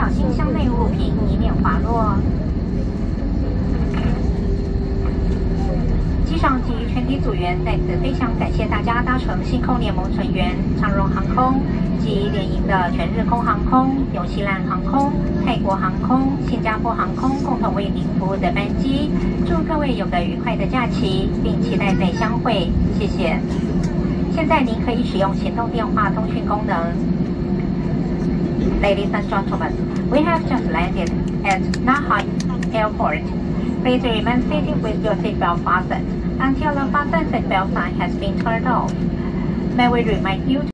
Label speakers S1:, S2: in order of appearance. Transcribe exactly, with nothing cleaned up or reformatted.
S1: 小心箱内物品，以免滑落。机上及全体组员在此非常感谢大家搭乘星空联盟成员长荣航空及联营的全日空航空、纽西兰航空、泰国航空、新加坡航空共同为您服务的班机。祝各位有个愉快的假期，并期待再相会。谢谢。现在您可以使用行动电话通讯功能。Ladies and gentlemen, we have just landed at Naha Airport. Please remain seated with your seatbelt fastened until the fasten seatbelt sign has been turned off. May we remind you